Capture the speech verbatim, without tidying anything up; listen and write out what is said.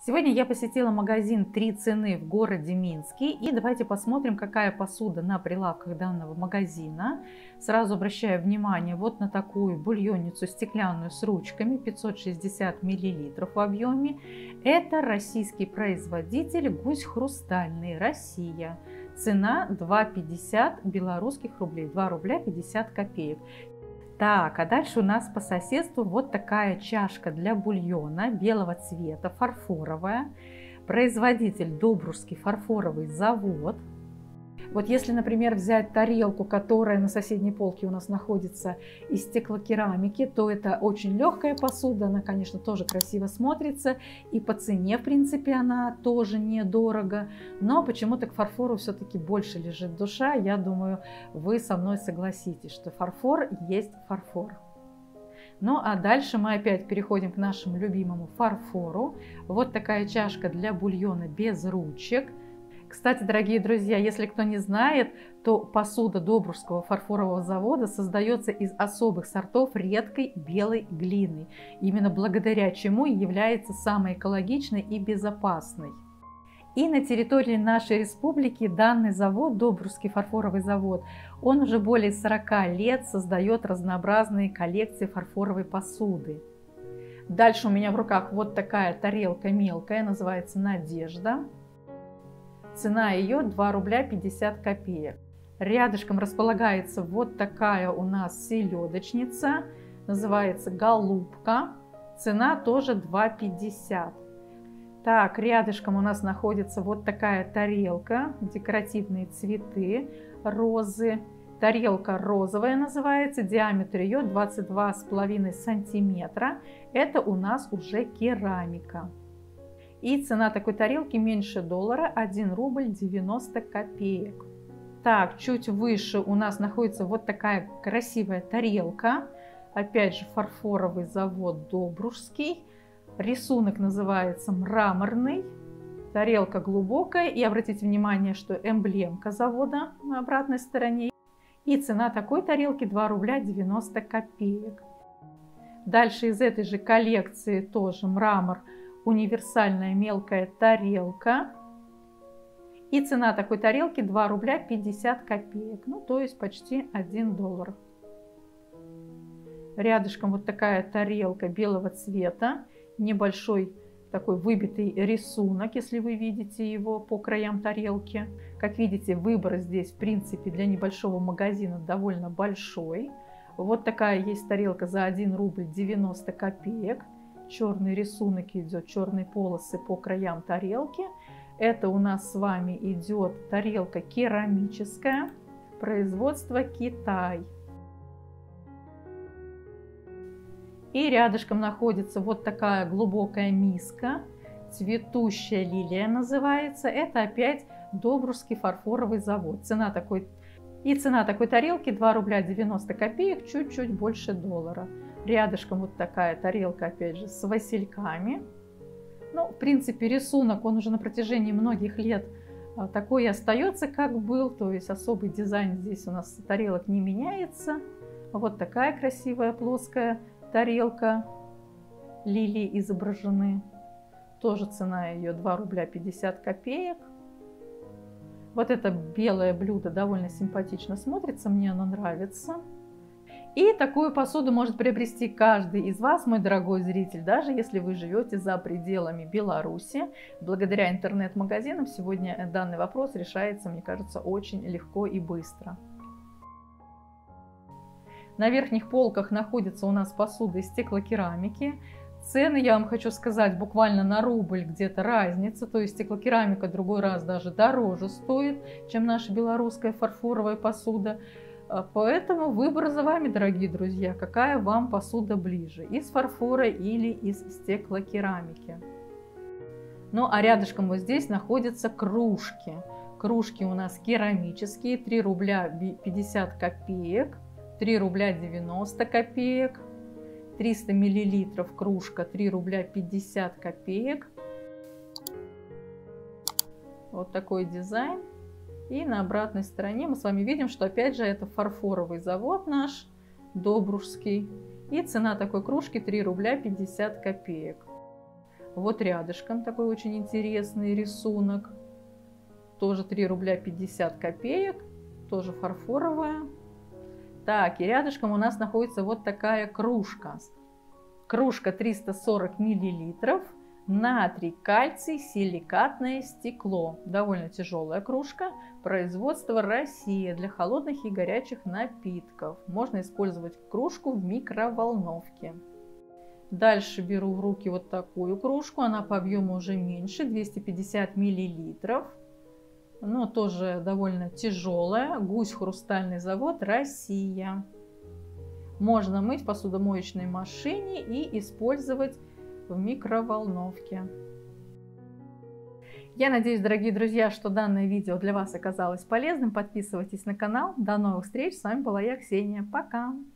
Сегодня я посетила магазин «Три цены» в городе Минске. И давайте посмотрим, какая посуда на прилавках данного магазина. Сразу обращаю внимание вот на такую бульонницу стеклянную с ручками, пятьсот шестьдесят миллилитров в объеме. Это российский производитель «Гусь хрустальный», Россия. Цена два пятьдесят белорусских рублей, два рубля пятьдесят копеек. Так, а дальше у нас по соседству вот такая чашка для бульона белого цвета, фарфоровая. Производитель Добружский фарфоровый завод. Вот если, например, взять тарелку, которая на соседней полке у нас находится из стеклокерамики, то это очень легкая посуда, она, конечно, тоже красиво смотрится, и по цене, в принципе, она тоже недорого, но почему-то к фарфору все-таки больше лежит душа. Я думаю, вы со мной согласитесь, что фарфор есть фарфор. Ну а дальше мы опять переходим к нашему любимому фарфору. Вот такая чашка для бульона без ручек. Кстати, дорогие друзья, если кто не знает, то посуда Добружского фарфорового завода создается из особых сортов редкой белой глины, именно благодаря чему и является самой экологичной и безопасной. И на территории нашей республики данный завод, Добружский фарфоровый завод, он уже более сорока лет создает разнообразные коллекции фарфоровой посуды. Дальше у меня в руках вот такая тарелка мелкая, называется «Надежда». Цена ее два рубля пятьдесят копеек. Рядышком располагается вот такая у нас селедочница, называется «Голубка». Цена тоже два пятьдесят. Так, рядышком у нас находится вот такая тарелка, декоративные цветы, розы. Тарелка розовая называется, диаметр ее двадцать два с половиной сантиметра. Это у нас уже керамика. И цена такой тарелки меньше доллара, один рубль девяносто копеек. Так, чуть выше у нас находится вот такая красивая тарелка. Опять же, фарфоровый завод Добружский. Рисунок называется мраморный. Тарелка глубокая. И обратите внимание, что эмблемка завода на обратной стороне. И цена такой тарелки два рубля девяносто копеек. Дальше из этой же коллекции тоже мрамор. Универсальная мелкая тарелка. И цена такой тарелки два рубля пятьдесят копеек. Ну, то есть почти один доллар. Рядышком вот такая тарелка белого цвета. Небольшой такой выбитый рисунок, если вы видите его по краям тарелки. Как видите, выбор здесь, в принципе, для небольшого магазина довольно большой. Вот такая есть тарелка за один рубль девяносто копеек. Черный рисунок идет, черные полосы по краям тарелки. Это у нас с вами идет тарелка керамическая, производство Китай. И рядышком находится вот такая глубокая миска, цветущая лилия называется. Это опять Добружский фарфоровый завод. Цена такой, и цена такой тарелки два рубля девяносто копеек, чуть-чуть больше доллара. Рядышком вот такая тарелка, опять же, с васильками. Ну, в принципе, рисунок, он уже на протяжении многих лет такой и остается, как был. То есть особый дизайн здесь у нас тарелок не меняется. Вот такая красивая плоская тарелка. Лилии изображены. Тоже цена ее два рубля пятьдесят копеек. Вот это белое блюдо довольно симпатично смотрится, мне оно нравится. И такую посуду может приобрести каждый из вас, мой дорогой зритель, даже если вы живете за пределами Беларуси. Благодаря интернет-магазинам сегодня данный вопрос решается, мне кажется, очень легко и быстро. На верхних полках находится у нас посуда из стеклокерамики. Цены, я вам хочу сказать, буквально на рубль где-то разница. То есть стеклокерамика другой раз даже дороже стоит, чем наша белорусская фарфоровая посуда. Поэтому выбор за вами, дорогие друзья, какая вам посуда ближе, из фарфора или из стеклокерамики. Ну а рядышком вот здесь находятся кружки. Кружки у нас керамические, три рубля пятьдесят копеек, три рубля девяносто копеек, триста миллилитров кружка, три рубля пятьдесят копеек. Вот такой дизайн. И на обратной стороне мы с вами видим, что опять же это фарфоровый завод наш, Добружский. И цена такой кружки три рубля пятьдесят копеек. Вот рядышком такой очень интересный рисунок. Тоже три рубля пятьдесят копеек. Тоже фарфоровая. Так, и рядышком у нас находится вот такая кружка. Кружка триста сорок миллилитров. Натрий, кальций, силикатное стекло. Довольно тяжелая кружка. Производство Россия, для холодных и горячих напитков. Можно использовать кружку в микроволновке. Дальше беру в руки вот такую кружку. Она по объему уже меньше, двести пятьдесят миллилитров. Но тоже довольно тяжелая. Гусь хрустальный завод Россия. Можно мыть в посудомоечной машине и использовать в микроволновке. Я надеюсь, дорогие друзья, что данное видео для вас оказалось полезным. Подписывайтесь на канал. До новых встреч. С вами была я, Ксения. Пока!